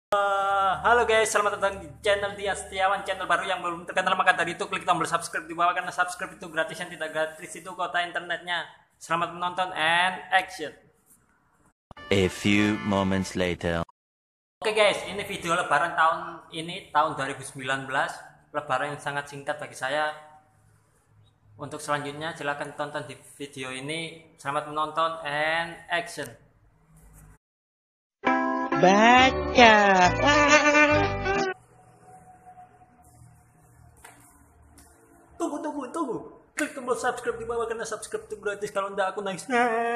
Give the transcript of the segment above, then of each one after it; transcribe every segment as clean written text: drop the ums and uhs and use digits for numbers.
Halo guys, selamat datang di channel Dian Setiawan, channel baru yang belum terkenal. Maka dari itu klik tombol subscribe di bawah, karena subscribe itu gratis, yang tidak gratis itu kuota internetnya. Selamat menonton and action. A few moments later. Oke guys, ini video lebaran tahun ini, tahun 2019. Lebaran yang sangat singkat bagi saya. Untuk selanjutnya silahkan tonton di video ini. Selamat menonton and action. Baca. Tunggu. Klik tombol subscribe di bawah, karena subscribe itu gratis. Kalau enggak aku nangis.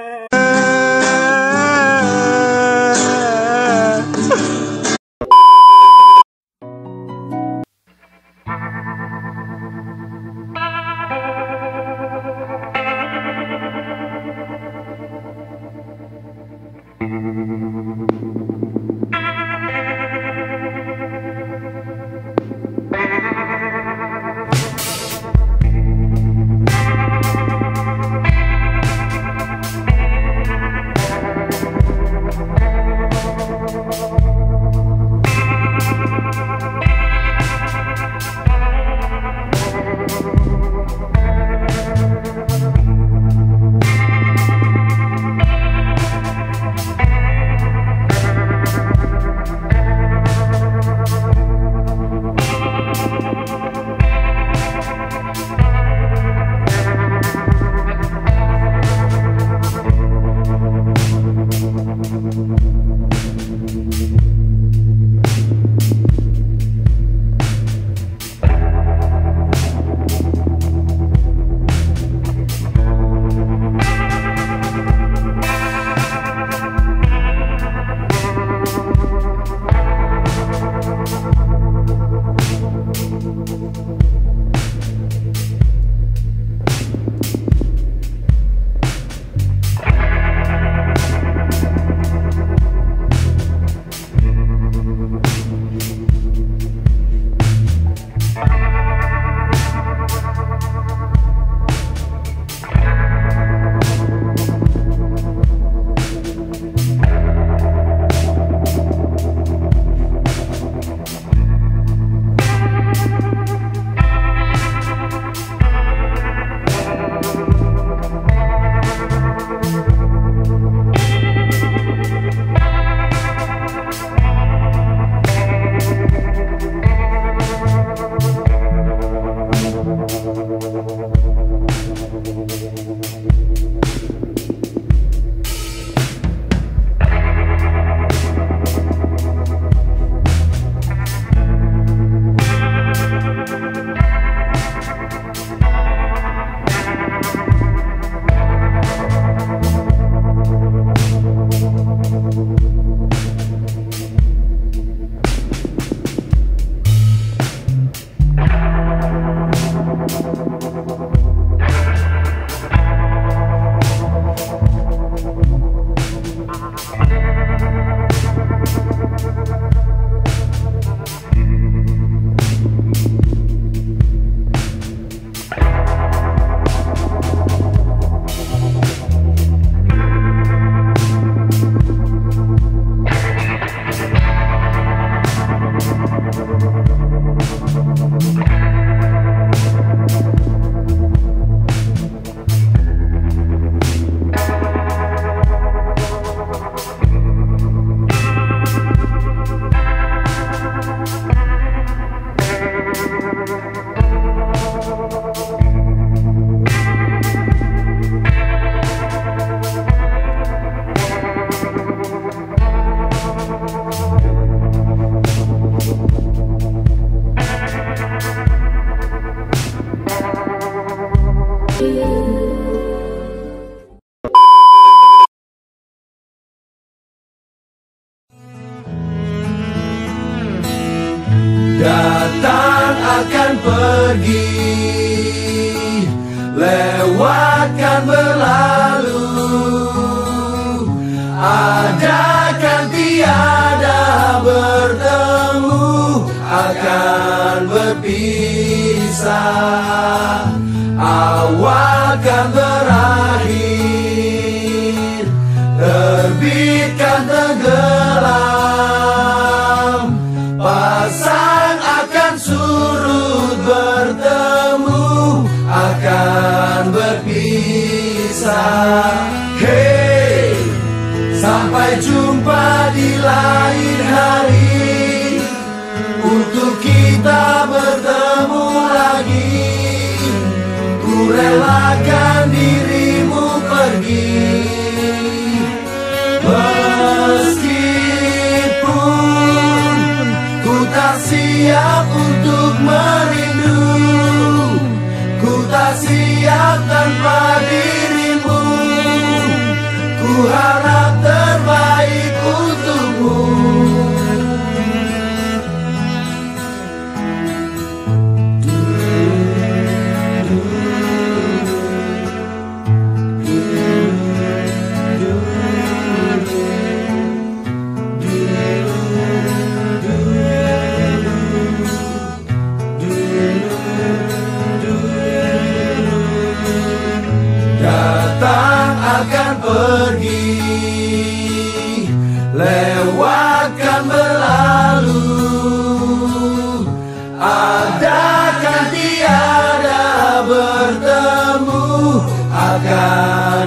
Datang akan pergi, lewatkan berlalu, ada kan tiada bertemu, akan berpisah, awal kan berakhir, terbit kan tenggelam. Sampai jumpa di lain hari, untuk kita bertemu lagi. Ku relakan dirimu pergi, meskipun ku tak siap untuk merindu. Ku tak siap tanpa dirimu. Ku harap terbaik untukmu. Datang akan pergi, lewatkan berlalu. Adakan tiada bertemu, akan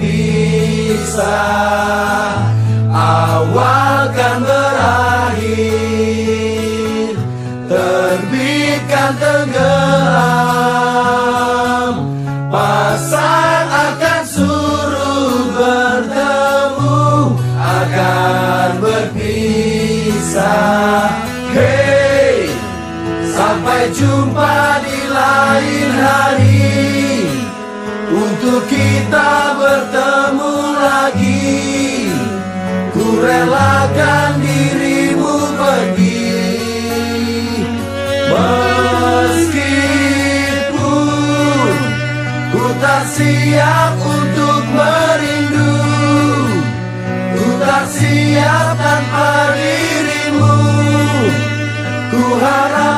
berpisah. Awal kan berakhir, terbitkan tenggelam. Pasang akan surut, bertemu akan berpisah. Hey, sampai jumpa di lain hari, untuk kita bertemu lagi. Ku relakan dirimu pergi, meskipun ku tak siap untuk merindu. Ku tak siap tanpa dirimu. Ku harap